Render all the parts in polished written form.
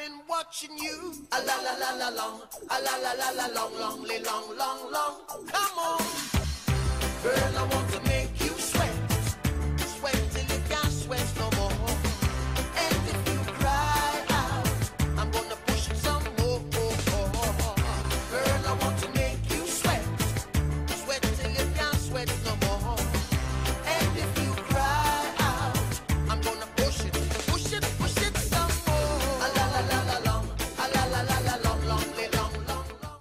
been watching you. A la la la la long, a la la la la long, long, long, long, long. Come on, girl, I want to make you sweat, sweat till you can't sweat no more. And if you cry out, I'm gonna push it some more. Girl, I want to make you sweat, sweat till you can't sweat no more. And if you cry out, I'm gonna push it some more. A la la la la long, a la la la la long, long, long, long, long.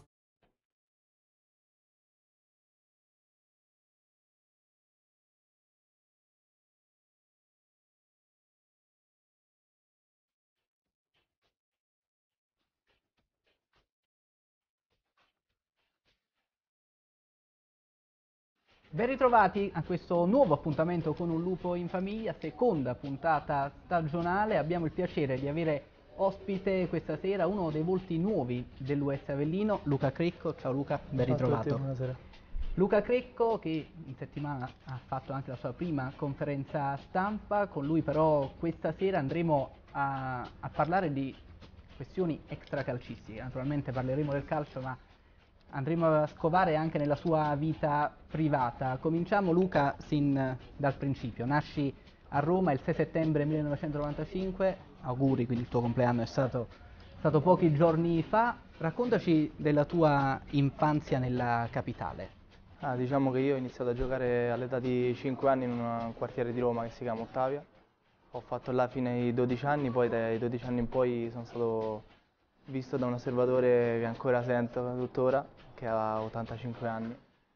Ben ritrovati a questo nuovo appuntamento con Un lupo in famiglia, seconda puntata stagionale. Abbiamo il piacere di avere ospite questa sera uno dei volti nuovi dell'US Avellino, Luca Crecco. Ciao Luca, ben ritrovato. Ciao a tutti, buonasera. Luca Crecco che in settimana ha fatto anche la sua prima conferenza stampa, con lui però questa sera andremo a parlare di questioni extracalcistiche. Naturalmente parleremo del calcio, ma andremo a scovare anche nella sua vita privata. Cominciamo Luca sin dal principio. Nasci a Roma il 6 settembre 1995, auguri, quindi il tuo compleanno è stato pochi giorni fa. Raccontaci della tua infanzia nella capitale. Diciamo che io ho iniziato a giocare all'età di 5 anni in un quartiere di Roma che si chiama Ottavia. Ho fatto là fino ai 12 anni, poi dai 12 anni in poi sono stato visto da un osservatore che ancora sento tuttora, che ha 85 anni,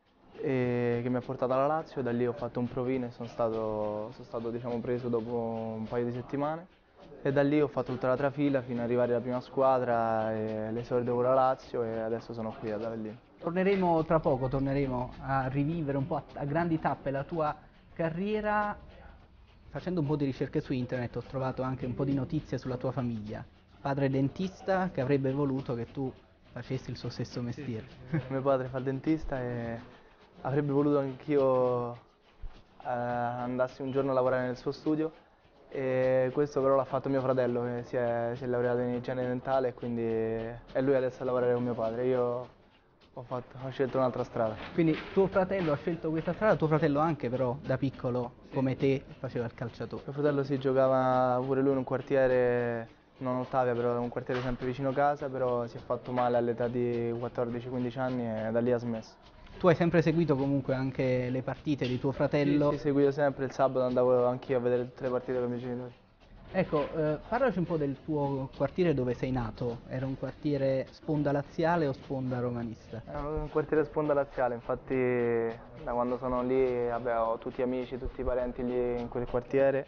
e che mi ha portato alla Lazio. Da lì ho fatto un provino e sono stato diciamo, preso dopo un paio di settimane, e da lì ho fatto tutta la trafila fino ad arrivare alla prima squadra e l'esordio con la Lazio, e adesso sono qui ad Avellino. Torneremo tra poco, torneremo a rivivere un po' a grandi tappe la tua carriera. Facendo un po' di ricerche su internet ho trovato anche un po' di notizie sulla tua famiglia. Padre dentista che avrebbe voluto che tu facessi il suo stesso mestiere. Sì. Mio padre fa il dentista e avrebbe voluto che anch'io andassi un giorno a lavorare nel suo studio, e questo però l'ha fatto mio fratello, che si è laureato in igiene dentale, e quindi è lui adesso a lavorare con mio padre. Io ho scelto un'altra strada. Quindi tuo fratello ha scelto questa strada, tuo fratello anche però da piccolo come te faceva il calciatore. Mio fratello si giocava pure lui in un quartiere, non Ottavia, però un quartiere sempre vicino casa, però si è fatto male all'età di 14-15 anni e da lì ha smesso. Tu hai sempre seguito comunque anche le partite di tuo fratello? Sì, seguito sempre, il sabato andavo anch'io a vedere tutte le partite con i miei genitori. Ecco, parlaci un po' del tuo quartiere dove sei nato. Era un quartiere sponda laziale o sponda romanista? È un quartiere sponda laziale, infatti da quando sono lì ho tutti sono tutti i parenti lì in quel quartiere,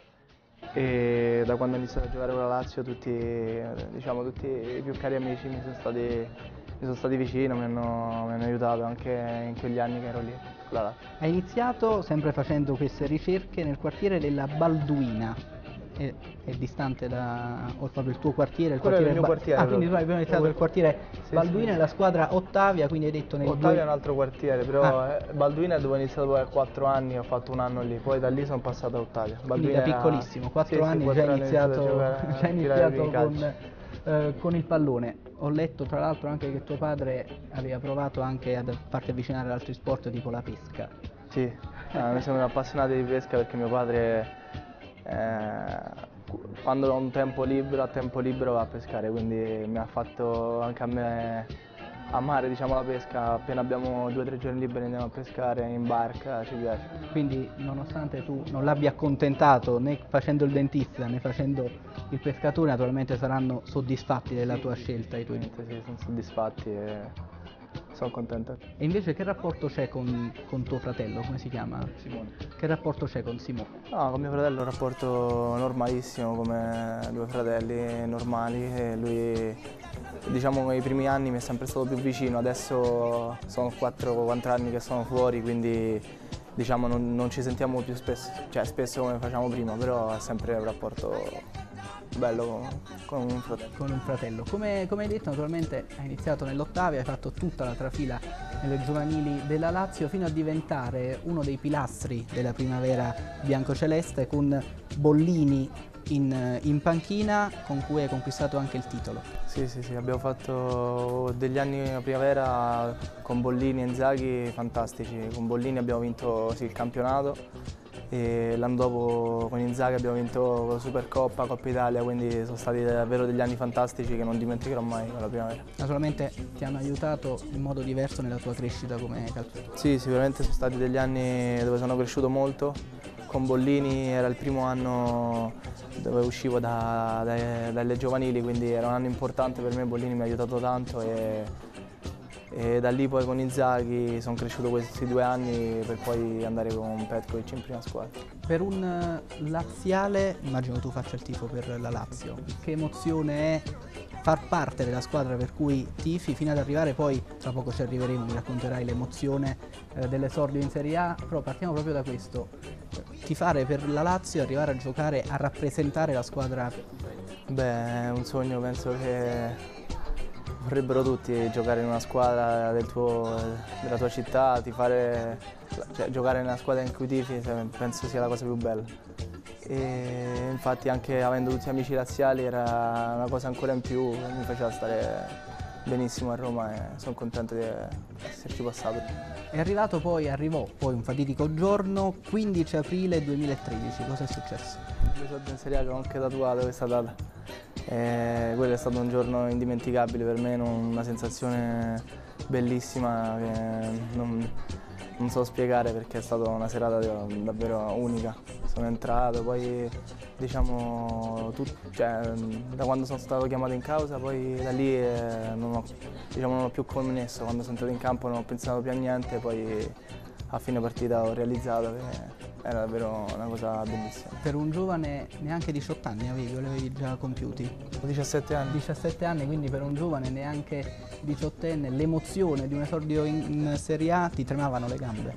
e da quando ho iniziato a giocare con la Lazio tutti i più cari amici mi sono stati vicino, mi hanno aiutato anche in quegli anni che ero lì con la Lazio. Hai iniziato sempre facendo queste ricerche nel quartiere della Balduina. È distante o proprio il tuo quartiere? Il mio quartiere. Quindi tu hai iniziato nel quartiere Balduina, nella squadra Ottavia, quindi hai detto Ottavia è un altro quartiere, però Balduina è dove ho iniziato poi a 4 anni, ho fatto un anno lì, poi da lì sono passato a Ottavia. Quindi da piccolissimo, 4 anni già hai iniziato con il pallone. Ho letto tra l'altro anche che tuo padre aveva provato anche a farti avvicinare ad altri sport tipo la pesca. Sì, mi sono appassionato di pesca perché mio padre quando ho a tempo libero va a pescare, quindi mi ha fatto anche a me amare diciamo, la pesca. Appena abbiamo 2 o 3 giorni liberi andiamo a pescare in barca, ci piace. Quindi nonostante tu non l'abbia accontentato né facendo il dentista né facendo il pescatore, naturalmente saranno soddisfatti della tua scelta i tuoi amici. Sì, sono soddisfatti e sono contento. E invece che rapporto c'è con tuo fratello? Come si chiama? Simone. Che rapporto c'è con Simone? No, con mio fratello è un rapporto normalissimo, come 2 fratelli normali, e lui diciamo nei primi anni mi è sempre stato più vicino, adesso sono 4 anni che sono fuori, quindi diciamo non ci sentiamo più spesso, cioè spesso come facciamo prima, però è sempre un rapporto bello con un fratello. Con un fratello. Come hai detto, naturalmente hai iniziato nell'Ottavia, hai fatto tutta la trafila nelle giovanili della Lazio fino a diventare uno dei pilastri della primavera biancoceleste, con Bollini in panchina con cui hai conquistato anche il titolo. Sì, abbiamo fatto degli anni a primavera con Bollini e Inzaghi fantastici. Con Bollini abbiamo vinto il campionato e l'anno dopo con Inzaghi abbiamo vinto Supercoppa, Coppa Italia, quindi sono stati davvero degli anni fantastici che non dimenticherò mai con la primavera. Naturalmente ti hanno aiutato in modo diverso nella tua crescita come calciatore. Sì, sicuramente sono stati degli anni dove sono cresciuto molto. Con Bollini era il primo anno dove uscivo dalle giovanili, quindi era un anno importante per me. Bollini mi ha aiutato tanto e da lì poi con Inzaghi sono cresciuto questi 2 anni per poi andare con Petkovic in prima squadra. Per un laziale, immagino tu faccia il tifo per la Lazio, che emozione è far parte della squadra per cui tifi fino ad arrivare poi, tra poco ci arriveremo, mi racconterai l'emozione dell'esordio in Serie A, però partiamo proprio da questo, tifare per la Lazio e arrivare a giocare, a rappresentare la squadra. Beh, è un sogno, penso che vorrebbero tutti giocare in una squadra della tua città, giocare nella squadra in cui tifi, penso sia la cosa più bella. E infatti anche avendo tutti amici laziali era una cosa ancora in più, mi faceva stare benissimo a Roma e sono contento di esserci passato. Arrivò poi un fatidico giorno, 15 aprile 2013, cosa è successo? L'esordio in Serie A che ho anche tatuato questa data. Quello è stato un giorno indimenticabile per me, una sensazione bellissima che non so spiegare perché è stata una serata davvero unica. Sono entrato, poi diciamo, da quando sono stato chiamato in causa, poi da lì non ho più connesso, quando sono entrato in campo non ho pensato più a niente, poi a fine partita ho realizzato che era davvero una cosa bellissima. Per un giovane neanche 18 anni avevi o li avevi già compiuti? 17 anni. 17 anni, quindi per un giovane neanche 18enne, l'emozione di un esordio in Serie A, ti tremavano le gambe.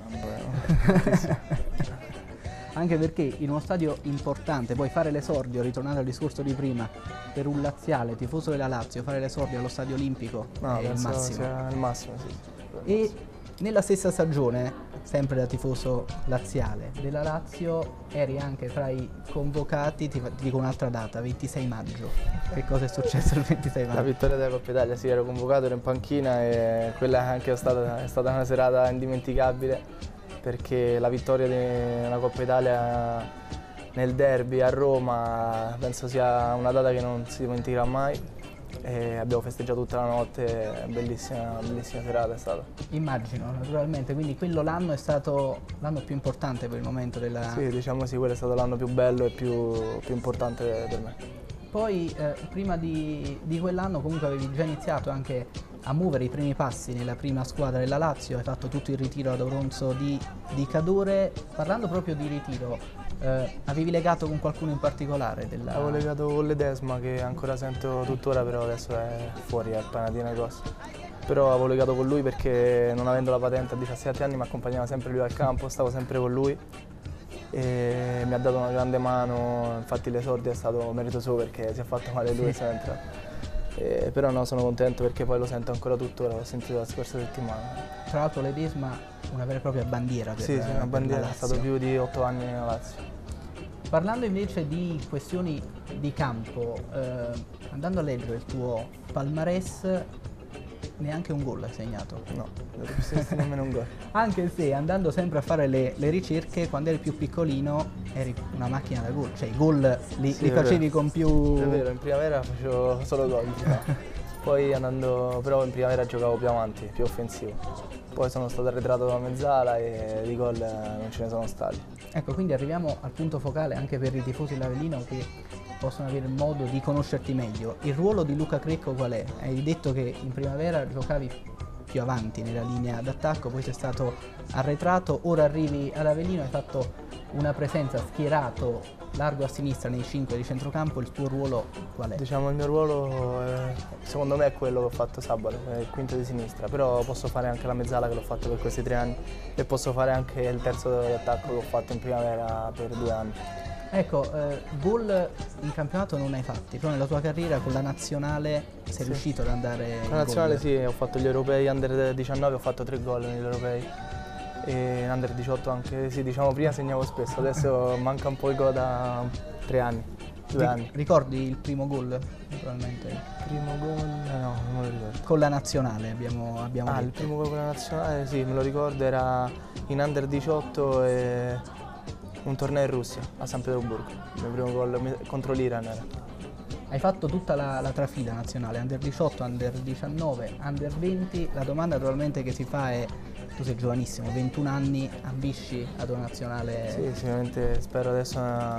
Anche perché in uno stadio importante, poi fare l'esordio, ritornando al discorso di prima, per un laziale, tifoso della Lazio, fare l'esordio allo stadio olimpico è il massimo. Sia il massimo, sì. E nella stessa stagione, sempre da tifoso laziale della Lazio, eri anche tra i convocati, ti dico un'altra data, 26 maggio. Che cosa è successo il 26 maggio? La vittoria della Coppa Italia, sì, ero convocato, ero in panchina e quella anche è stata una serata indimenticabile perché la vittoria della Coppa Italia nel derby a Roma penso sia una data che non si dimenticherà mai. E abbiamo festeggiato tutta la notte, bellissima serata è stata. Immagino, naturalmente, quindi l'anno è stato l'anno più importante per il momento della... Sì, diciamo sì, quello è stato l'anno più bello e più importante per me. Poi, prima di quell'anno comunque avevi già iniziato anche a muovere i primi passi nella prima squadra della Lazio, hai fatto tutto il ritiro ad Auronzo di Cadore. Parlando proprio di ritiro, avevi legato con qualcuno in particolare? Avevo legato con Ledesma che ancora sento tuttora, però adesso è fuori, è Panathinaikos. Però avevo legato con lui perché non avendo la patente a 17 anni mi accompagnava sempre lui al campo, stavo sempre con lui e mi ha dato una grande mano, infatti l'esordio è stato merito suo perché si è fatto male lui e se n'è entrato. Però no, sono contento perché poi lo sento ancora tuttora, l'ho sentito la scorsa settimana. Tra l'altro Ledesma una vera e propria bandiera per Sì, una bandiera, è stato più di 8 anni nella Lazio. Parlando invece di questioni di campo, andando a leggere il tuo palmarès, neanche un gol hai segnato. No, nemmeno un gol. Anche se andando sempre a fare le ricerche, quando eri più piccolino eri una macchina da gol, cioè i gol li facevi con più... È vero, in primavera facevo solo gol, poi però in primavera giocavo più avanti, più offensivo. Poi sono stato arretrato da mezzala e di gol non ce ne sono stati. Ecco, quindi arriviamo al punto focale anche per i tifosi dell'Avellino che possono avere modo di conoscerti meglio. Il ruolo di Luca Crecco qual è? Hai detto che in primavera giocavi più avanti nella linea d'attacco, poi sei stato arretrato, ora arrivi all'Avellino, hai fatto una presenza schierato largo a sinistra nei 5 di centrocampo, il tuo ruolo qual è? Diciamo il mio ruolo secondo me è quello che ho fatto sabato, è il quinto di sinistra, però posso fare anche la mezzala che l'ho fatto per questi 3 anni e posso fare anche il terzo di attacco che ho fatto in primavera per 2 anni. Ecco, gol in campionato non hai fatti, però nella tua carriera con la nazionale sei riuscito ad andare in La nazionale gol. sì, ho fatto gli europei under 19, ho fatto 3 gol negli europei e under 18 anche, sì, diciamo prima segnavo spesso, adesso manca un po' il gol da 3 anni. 2 anni. Ricordi il primo gol, naturalmente? Il primo gol? No, non me lo ricordo. Con la nazionale abbiamo detto. Il primo gol con la nazionale, sì, me lo ricordo, era in Under 18 e un torneo in Russia, a San Pietroburgo. Il mio primo gol contro l'Iran era. Hai fatto tutta la trafila nazionale, Under 18, Under 19, Under 20. La domanda naturalmente che si fa è, tu sei giovanissimo, 21 anni, ambisci ad una nazionale? Sì, sicuramente spero adesso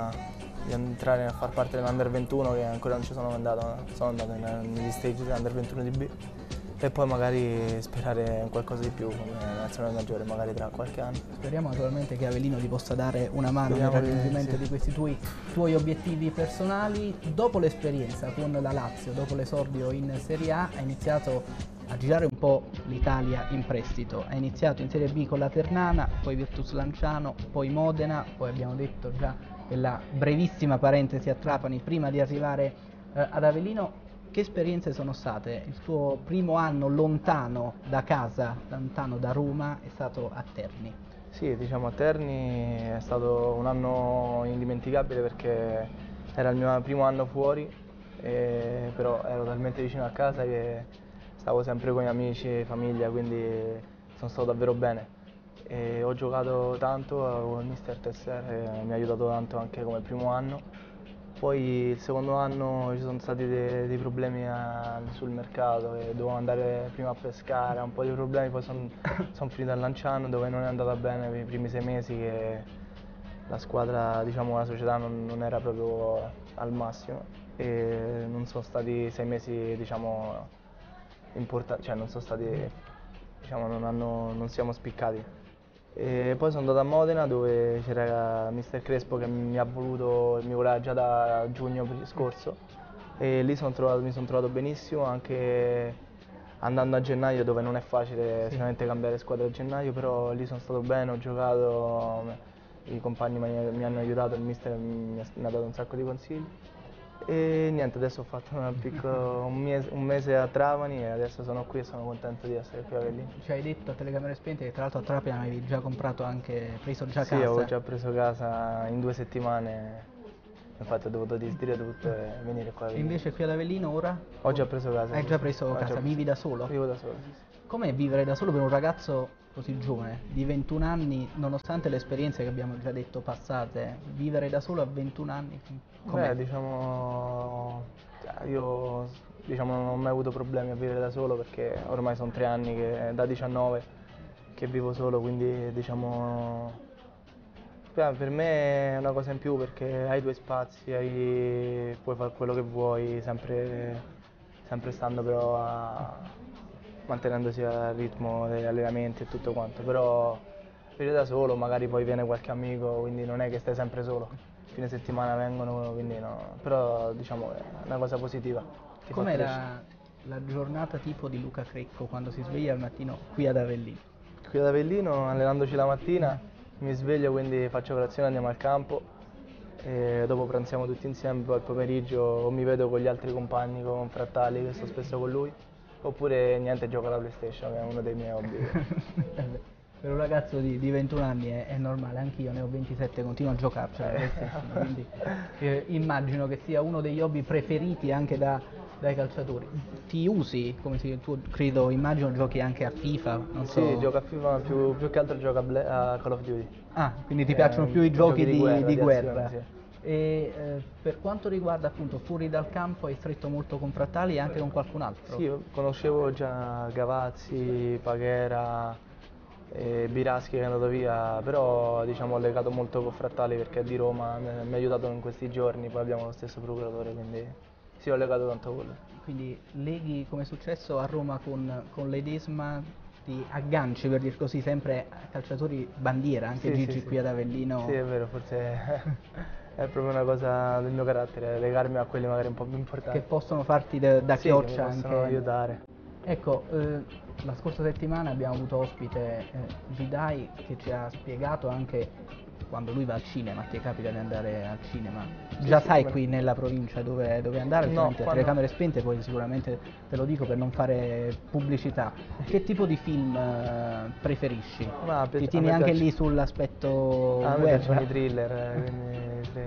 di entrare a far parte dell'Under 21, che ancora non ci sono andato negli stage dell'Under 21 di B, e poi magari sperare in qualcosa di più come nazionale maggiore, magari tra qualche anno. Speriamo naturalmente che Avellino ti possa dare una mano nel raggiungimento di questi tuoi obiettivi personali. Dopo l'esperienza con la Lazio, dopo l'esordio in Serie A, hai iniziato a girare un po' l'Italia in prestito. Hai iniziato in Serie B con la Ternana, poi Virtus Lanciano, poi Modena, poi abbiamo detto già quella brevissima parentesi a Trapani prima di arrivare ad Avellino. Che esperienze sono state? Il tuo primo anno lontano da casa, lontano da Roma, è stato a Terni. Sì, diciamo a Terni è stato un anno indimenticabile perché era il mio primo anno fuori, però ero talmente vicino a casa che stavo sempre con gli amici e famiglia, quindi sono stato davvero bene. E ho giocato tanto con il mister Tesser, mi ha aiutato tanto anche come primo anno. Poi il secondo anno ci sono stati dei problemi sul mercato, e dovevo andare prima a pescare, un po' di problemi, poi sono finito a Lanciano dove non è andata bene per i primi 6 mesi, che la squadra, diciamo la società non era proprio al massimo, e non sono stati 6 mesi, diciamo, importanti, cioè non sono stati, diciamo, non siamo spiccati. E poi sono andato a Modena dove c'era mister Crespo che mi voleva già da giugno scorso, e lì mi sono trovato benissimo, anche andando a gennaio dove non è facile sicuramente cambiare squadra a gennaio, però lì sono stato bene, ho giocato, i compagni mi hanno aiutato, il mister mi ha dato un sacco di consigli. E niente, adesso ho fatto un mese a Trapani e adesso sono qui e sono contento di essere qui a Avellino. Ci hai detto a telecamere spente che tra l'altro a Trapani avevi già comprato preso già casa. Sì, avevo già preso casa in 2 settimane, infatti ho dovuto disdire tutto e venire qua a E Avellino. invece qui ad Avellino ora? Ho già preso casa. Hai già preso casa, vivi da solo? Vivo da solo, sì. Com'è vivere da solo per un ragazzo così giovane, di 21 anni, nonostante le esperienze che abbiamo già detto passate, vivere da solo a 21 anni? Com'è? Diciamo, io non ho mai avuto problemi a vivere da solo perché ormai sono 3 anni, da 19 che vivo solo, quindi diciamo per me è una cosa in più perché hai i tuoi spazi, puoi fare quello che vuoi, sempre stando però mantenendosi al ritmo degli allenamenti e tutto quanto, però vivere da solo magari poi viene qualche amico, quindi non è che stai sempre solo, fine settimana vengono, quindi no, però diciamo è una cosa positiva. Com'è la giornata tipo di Luca Crecco quando si sveglia al mattino qui ad Avellino? Qui ad Avellino, allenandoci la mattina, mi sveglio, quindi faccio colazione, andiamo al campo, e dopo pranziamo tutti insieme, poi al pomeriggio o mi vedo con gli altri compagni, con Frattali, che sto spesso con lui, oppure niente, gioco alla PlayStation, che è uno dei miei hobby. Per un ragazzo di 21 anni è normale, anch'io ne ho 27, continuo a giocarci alla PlayStation, quindi immagino che sia uno degli hobby preferiti anche dai calciatori. Ti usi, tu credo, immagino giochi anche a FIFA, non so. Sì, gioco a FIFA, ma più che altro gioco a Call of Duty. Ah, quindi ti piacciono più i giochi di guerra. Sì. E per quanto riguarda appunto fuori dal campo, hai stretto molto con Frattali e anche con qualcun altro? Sì, conoscevo già Gavazzi, Paghera, Biraschi che è andato via, però diciamo ho legato molto con Frattali perché è di Roma, mi ha aiutato in questi giorni, poi abbiamo lo stesso procuratore, quindi sì, ho legato tanto con lui. Quindi leghi, come è successo a Roma con l'Edesma, ti agganci, per dir così, sempre a calciatori bandiera, anche Sì, Gigi sì, qui ad Avellino. Sì, è vero, forse è proprio una cosa del mio carattere, legarmi a quelli magari un po' più importanti. Che possono farti da sì, chioccia che mi possono anche. aiutare. Ecco, la scorsa settimana abbiamo avuto ospite Vidai che ci ha spiegato anche quando lui va al cinema, ti capita di andare al cinema? Già sai qui nella provincia dove andare, altrimenti a telecamere spente, poi sicuramente te lo dico per non fare pubblicità. Che tipo di film preferisci? Ti tieni anche lì sull'aspetto a me guerra? piacciono i thriller, quindi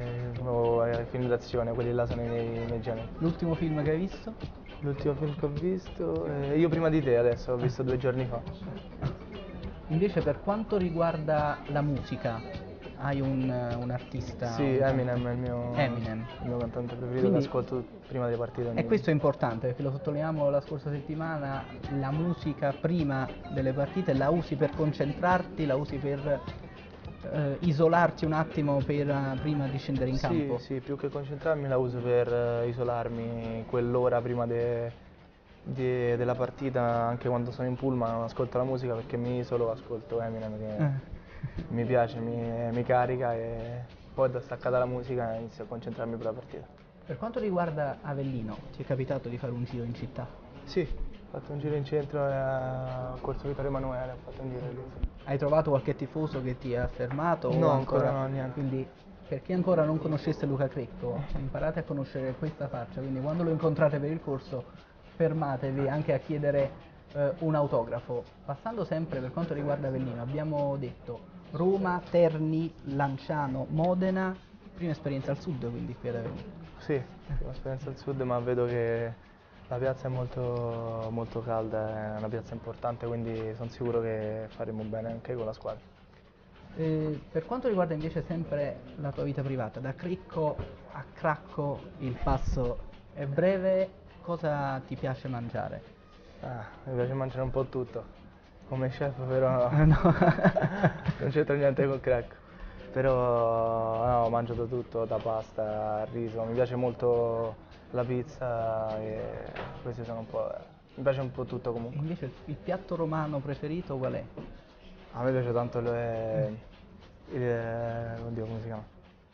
o film d'azione, quelli là sono i miei generi. L'ultimo film che hai visto? L'ultimo film che ho visto, Io prima di te adesso, l'ho visto 2 giorni fa. Invece per quanto riguarda la musica, hai un artista? Sì, Eminem è il mio cantante preferito, Quindi- che ascolto prima delle partite. E questo è importante perché lo sottolineiamo la scorsa settimana, la musica prima delle partite la usi per concentrarti, la usi per isolarti un attimo prima di scendere in campo. Sì, più che concentrarmi la uso per isolarmi quell'ora prima della partita, anche quando sono in pullman non ascolto la musica perché mi isolo, ascolto Eminem che mi piace, mi carica e poi da staccata la musica inizio a concentrarmi per la partita. Per quanto riguarda Avellino, ti è capitato di fare un giro in città? Sì, ho fatto un giro in centro a Corso Vittorio Emanuele, ho fatto un giro lì. Hai trovato qualche tifoso che ti ha fermato? No, o ancora no, niente. Quindi, per chi ancora non conoscesse Luca Crecco, imparate a conoscere questa faccia, quindi quando lo incontrate per il corso, fermatevi anche a chiedere un autografo. Passando sempre per quanto riguarda Avellino, abbiamo detto Roma, Terni, Lanciano, Modena, prima esperienza al sud, quindi qui ad Avellino. Sì, ho esperienza al sud, ma vedo che la piazza è molto, molto calda, è una piazza importante, quindi sono sicuro che faremo bene anche con la squadra. Per quanto riguarda invece sempre la tua vita privata, da Cricco a Cracco il passo è breve, cosa ti piace mangiare? Mi piace mangiare un po' tutto, come chef però No. non c'entra niente con crack. Però no, mangio da tutto, da pasta al riso, mi piace molto la pizza e questi sono un po'. Mi piace un po' tutto comunque. Invece il piatto romano preferito qual è? A me piace tanto oddio, come si chiama?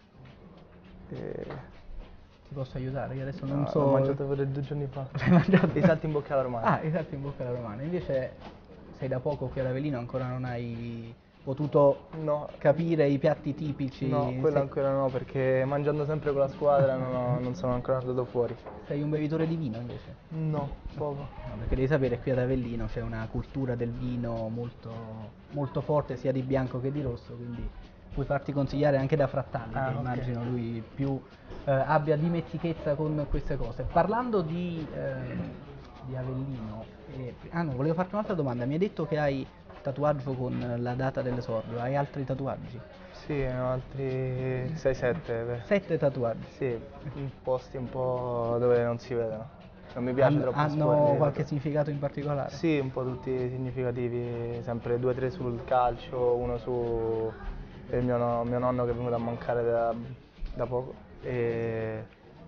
Ti posso aiutare? Io adesso non No, so. l'ho mangiato per 2 giorni fa. L'hai mangiato? I salti in bocca alla romana. Ah, i salti in bocca alla romana. Invece sei da poco qui ad Avellino, ancora non hai potuto No, capire i piatti tipici. no, quello ancora no, perché mangiando sempre con la squadra non sono ancora andato fuori. Sei un bevitore di vino invece? No, poco. No, perché devi sapere qui ad Avellino c'è una cultura del vino molto, molto forte, sia di bianco che di rosso, quindi puoi farti consigliare anche da Frattani, Ah, che ok. immagino lui più abbia dimestichezza con queste cose. Parlando di Avellino, no, volevo farti un'altra domanda. Mi hai detto che hai tatuaggio con la data dell'esordio, hai altri tatuaggi? Sì, ne ho altri 6-7. 7 tatuaggi. Sì, in posti un po' dove non si vedono. Non mi piace troppo Hanno esporre. qualche significato in particolare? Sì, un po' tutti significativi, sempre 2-3 sul calcio, uno su il mio nonno che è venuto a mancare da poco, e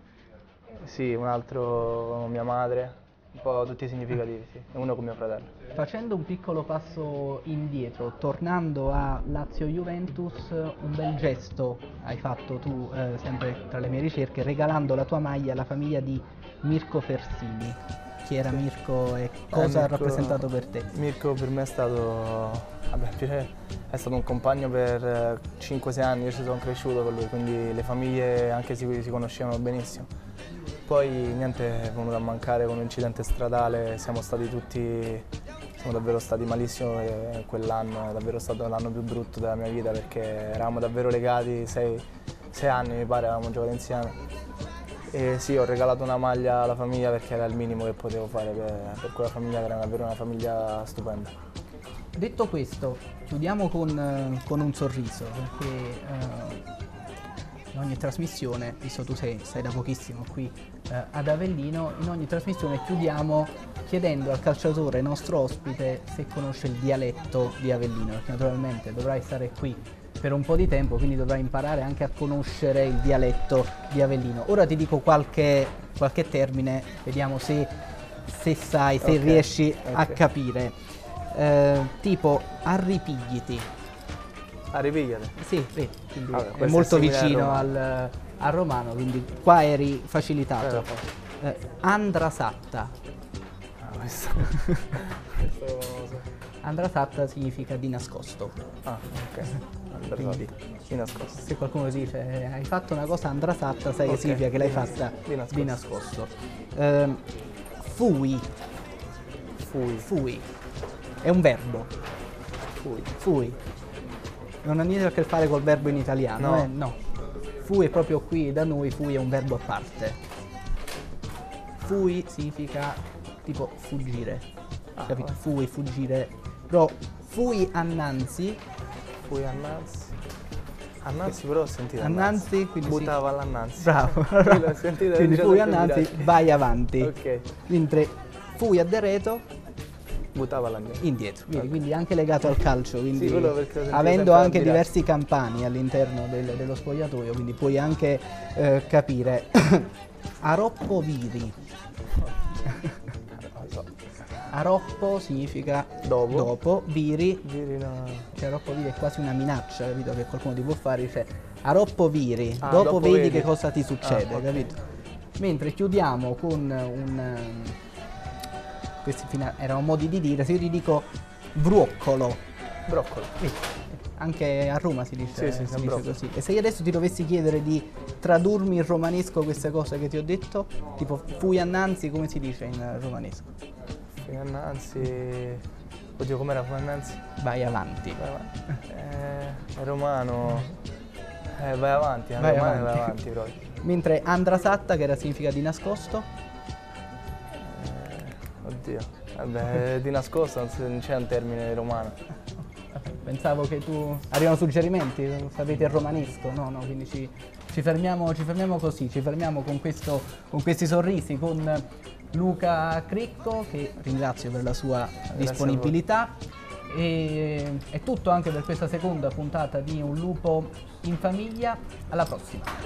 sì, un altro mia madre, un po' tutti significativi, sì, e uno con mio fratello. Facendo un piccolo passo indietro, tornando a Lazio-Juventus, un bel gesto hai fatto tu, sempre tra le mie ricerche, regalando la tua maglia alla famiglia di Mirko Fersini. Chi era Mirko e cosa ha Mirko- rappresentato per te? Mirko per me è stato, è stato un compagno per 5-6 anni, io ci sono cresciuto con lui, quindi le famiglie anche si conoscevano benissimo. Poi niente, è venuto a mancare con un incidente stradale, siamo davvero stati malissimo e quell'anno è davvero stato l'anno più brutto della mia vita perché eravamo davvero legati, 6 anni mi pare avevamo giocato insieme. E sì, ho regalato una maglia alla famiglia perché era il minimo che potevo fare per quella famiglia, che era davvero una famiglia stupenda. Detto questo, chiudiamo con un sorriso, perché in ogni trasmissione, visto tu sei da pochissimo qui ad Avellino, in ogni trasmissione chiudiamo chiedendo al calciatore nostro ospite se conosce il dialetto di Avellino, perché naturalmente dovrai stare qui per un po' di tempo, quindi dovrai imparare anche a conoscere il dialetto di Avellino. Ora ti dico qualche termine, vediamo se sai, se Ok, riesci a ok. capire. Tipo arripigliti. Ripigliate. Sì, vedi, quindi Vabbè, è questo è molto simile al vicino romano. al romano, quindi qua eri facilitato. Era facile. Andrasatta. Questo non lo so. Andrasatta significa di nascosto. Ah, ok. Quindi, Di nascosto. se qualcuno dice hai fatto una cosa andrasatta, sai che Ok, significa che l'hai di fatta nascosto. di nascosto. Fui. Fui. È un verbo. Fui. Non ha niente a che fare col verbo in italiano, No. No. Fui è proprio qui da noi, fui è un verbo a parte. Fui significa tipo fuggire, capito? Fui, fuggire, però fui annanzi. Fui annanzi. Annanzi però ho sentito Annanzi, quindi buttava all'annanzi. Bravo. Quello ho sentito, Quindi già fui sempre annanzi, mirato. vai avanti. Ok. Mentre fui a Dereto, Buttava all'annanzi. indietro. Quindi anche legato al calcio, quindi Sì, quello perché ho sentito avendo sempre anche abbinato. diversi campani all'interno dello spogliatoio, quindi puoi anche capire. Aroppo viri. Non so. Aroppo significa Dopo. viri. Giri no. Cioè aroppo viri è quasi una minaccia, capito? Che qualcuno ti può fare, dice aroppo viri, Ah, dopo dopo vedi vedi. che cosa ti succede, Ah, ok. capito? Mentre chiudiamo con questi erano modi di dire, se io ti dico bruoccolo, Broccolo. anche a Roma si dice, Sì, si dice broccolo. così. E se io adesso ti dovessi chiedere di tradurmi in romanesco queste cose che ti ho detto, tipo fui annanzi, come si dice in romanesco? Fui annanzi. Oddio, com'era Fui annanzi? Vai avanti. Vai avanti. È romano. Vai avanti, è Vai romano e vai avanti. avanti proprio. Mentre andrasatta, che era significa di nascosto, Oddio. Vabbè, di nascosto non c'è un termine romano. pensavo che tu arrivano suggerimenti, sapete il romanesco, no, quindi ci fermiamo così, ci fermiamo con questi sorrisi, con Luca Cricco, che ringrazio per la sua disponibilità. E è tutto anche per questa seconda puntata di Un lupo in famiglia. Alla prossima.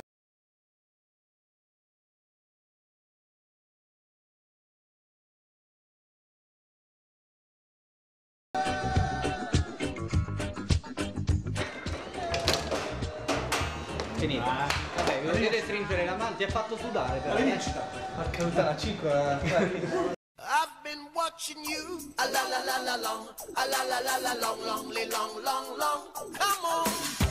Finito. Vabbè, vi vedete stringere la mano, ti ha fatto sudare però. Porca puttana, 5. I've been watching you. A la la la la long. A la la la la long, long, long, long, long. Come on.